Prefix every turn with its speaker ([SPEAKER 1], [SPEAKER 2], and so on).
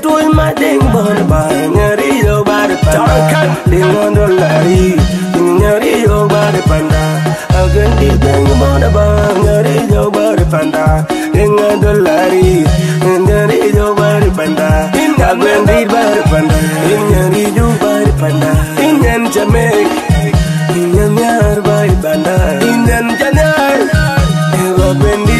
[SPEAKER 1] tuoi ma ding bon ba ngari yo ba de panda ding on do lari ngari yo ba de panda agen di ding bon ba ngari yo ba de panda ding on do lari ngari yo ba de panda agen di ba de panda ngari yo ba de panda ingen jamek ingen yar ba de panda ingen janar ego bendi